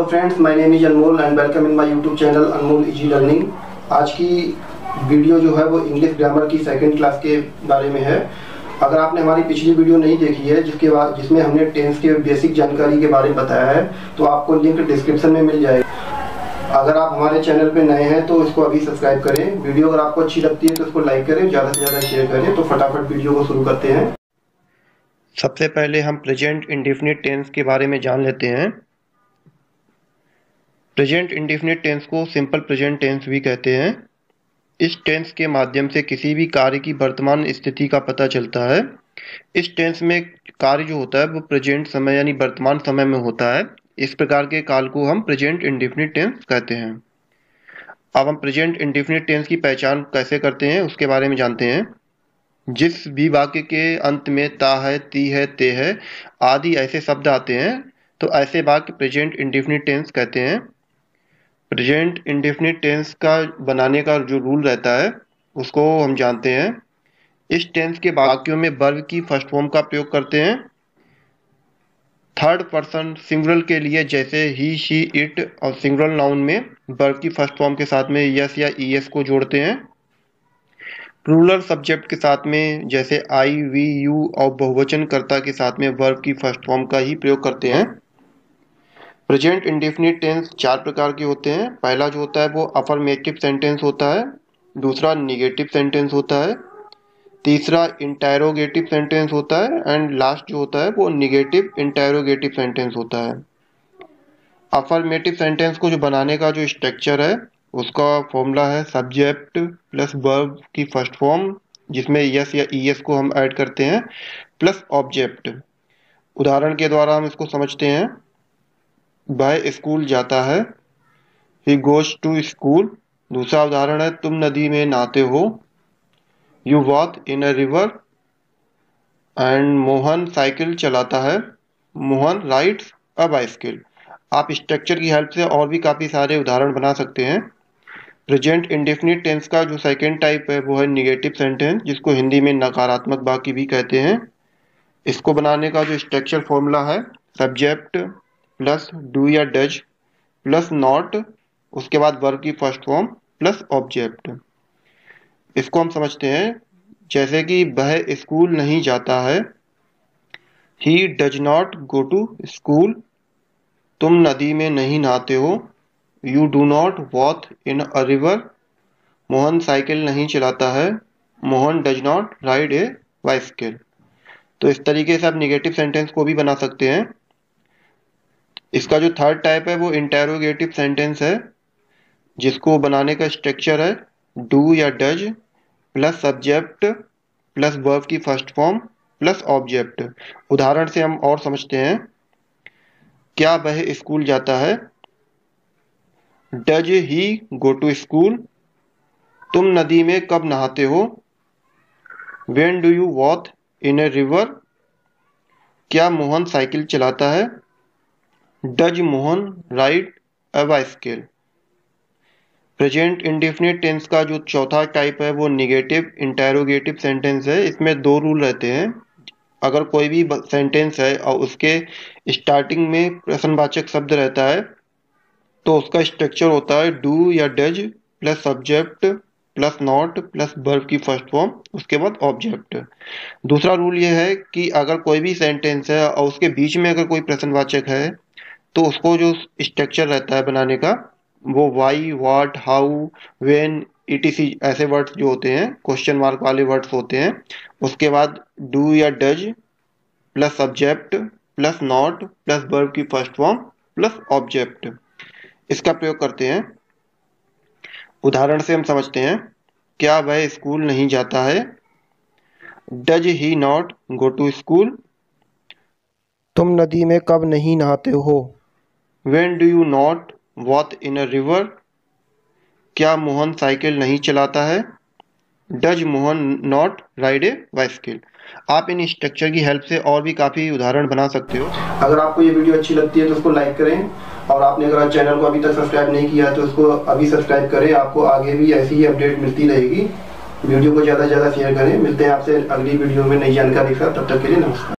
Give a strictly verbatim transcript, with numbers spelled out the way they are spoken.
Hello friends, my name is Anmol and welcome in my YouTube channel Anmol easy learning. आज की video जो है वो इंग्लिश ग्रामर की सेकंड क्लास के बारे में है। अगर आपने हमारी पिछली वीडियो नहीं देखी है जिसके बाद जिसमें हमने टेंस के बेसिक जानकारी के बारे में बताया है, तो आपको लिंक डिस्क्रिप्शन में मिल जाएगा। अगर आप हमारे चैनल पे नए हैं तो इसको अभी सब्सक्राइब करें। वीडियो अगर आपको अच्छी लगती है तो इसको लाइक करें, ज़्यादा से ज़्यादा शेयर करें। तो फटाफट वीडियो को शुरू करते हैं। सबसे पहले हम प्रेजेंट इंडेफिनिट टेंस के बारे में जान लेते हैं। प्रेजेंट इंडेफिनिट टेंस को सिंपल प्रेजेंट टेंस भी कहते हैं। इस टेंस के माध्यम से किसी भी कार्य की वर्तमान स्थिति का पता चलता है। इस टेंस में कार्य जो होता है वो प्रेजेंट समय यानी वर्तमान समय में होता है। इस प्रकार के काल को हम प्रेजेंट इंडेफिनिट टेंस कहते हैं। अब हम प्रेजेंट इंडेफिनिट टेंस की पहचान कैसे करते हैं उसके बारे में जानते हैं। जिस भी वाक्य के अंत में ता है, ती है, ते है आदि ऐसे शब्द आते हैं तो ऐसे वाक्य प्रेजेंट इंडेफिनिट टेंस कहते हैं। प्रेजेंट इंडेफिनिट टेंस का बनाने का जो रूल रहता है उसको हम जानते हैं। इस टेंस के वाक्यों में वर्ब की फर्स्ट फॉर्म का प्रयोग करते हैं। थर्ड पर्सन सिंगुलर के लिए जैसे ही, शी, इट और सिंगुलर नाउन में वर्ब की फर्स्ट फॉर्म के साथ में यस या ईएस को जोड़ते हैं। प्लूरल सब्जेक्ट के साथ में जैसे आई, वी, यू और बहुवचन कर्ता के साथ में वर्ब की फर्स्ट फॉर्म का ही प्रयोग करते हैं। प्रेजेंट इंडेफिनिट टेंस चार प्रकार के होते हैं। पहला जो होता है वो अफर्मेटिव सेंटेंस होता है, दूसरा निगेटिव सेंटेंस होता है, तीसरा इंटरोगेटिव सेंटेंस होता है एंड लास्ट जो होता है वो निगेटिव इंटरोगेटिव सेंटेंस होता है। अफर्मेटिव सेंटेंस को जो बनाने का जो स्ट्रक्चर है उसका फॉर्मूला है सब्जेक्ट प्लस वर्ब की फर्स्ट फॉर्म जिसमें यस या ईएस को हम ऐड करते हैं प्लस ऑब्जेक्ट। उदाहरण के द्वारा हम इसको समझते हैं। वह स्कूल जाता है, ही गोज टू स्कूल। दूसरा उदाहरण है तुम नदी में नहाते हो, you walk in a river. And Mohan cycle चलाता है, मोहन राइड्स अ बाइसिकल। आप स्ट्रक्चर की हेल्प से और भी काफ़ी सारे उदाहरण बना सकते हैं। प्रेजेंट इंडेफिनिट टेंस का जो सेकेंड टाइप है वो है निगेटिव सेंटेंस, जिसको हिंदी में नकारात्मक वाक्य भी कहते हैं। इसको बनाने का जो स्ट्रक्चर फॉर्मूला है सब्जेक्ट प्लस डू या डज प्लस नॉट, उसके बाद वर्ब की फर्स्ट फॉर्म प्लस ऑब्जेक्ट। इसको हम समझते हैं जैसे कि वह स्कूल नहीं जाता है, he does not go to school. तुम नदी में नहीं नहाते हो, you do not walk in a river. Mohan cycle नहीं चलाता है, Mohan does not ride a bicycle. तो इस तरीके से आप निगेटिव सेंटेंस को भी बना सकते हैं। इसका जो थर्ड टाइप है वो इंटरोगेटिव सेंटेंस है, जिसको बनाने का स्ट्रक्चर है डू या does plus subject plus verb की फर्स्ट फॉर्म प्लस ऑब्जेक्ट। उदाहरण से हम और समझते हैं। क्या वह स्कूल जाता है, does he go to school. तुम नदी में कब नहाते हो, when do you walk in a river. क्या मोहन साइकिल चलाता है, does Mohan ride a bicycle. Present indefinite tense का जो चौथा टाइप है वो निगेटिव इंटरोगेटिव सेंटेंस है। इसमें दो रूल रहते हैं। अगर कोई भी सेंटेंस है और उसके स्टार्टिंग में प्रश्नवाचक शब्द रहता है तो उसका स्ट्रक्चर होता है डू या does plus subject plus not plus verb की फर्स्ट फॉर्म उसके बाद ऑब्जेक्ट। दूसरा रूल ये है कि अगर कोई भी सेंटेंस है और उसके बीच में अगर कोई प्रश्नवाचक है तो उसको जो स्ट्रक्चर रहता है बनाने का वो why, what, how, when, ETC ऐसे वर्ड्स जो होते हैं क्वेश्चन मार्क वाले वर्ड्स होते हैं। उसके बाद डू या does plus subject plus not plus verb की फर्स्ट फॉर्म प्लस ऑब्जेक्ट, इसका प्रयोग करते हैं। उदाहरण से हम समझते हैं। क्या वह स्कूल नहीं जाता है, does he not go to school. तुम नदी में कब नहीं नहाते हो, when do you not walk in a river. क्या मोहन साइकिल नहीं चलाता है, does Mohan not ride a bicycle. आप इन स्ट्रक्चर की हेल्प से और भी काफ़ी उदाहरण बना सकते हो। अगर आपको ये वीडियो अच्छी लगती है तो उसको लाइक करें, और आपने अगर चैनल को अभी तक सब्सक्राइब नहीं किया है तो उसको अभी सब्सक्राइब करें। आपको आगे भी ऐसी ही अपडेट मिलती रहेगी। वीडियो को ज़्यादा से ज़्यादा शेयर करें। मिलते हैं आपसे अगली वीडियो में नई जानकारी के साथ। तब तक के लिए नमस्कार।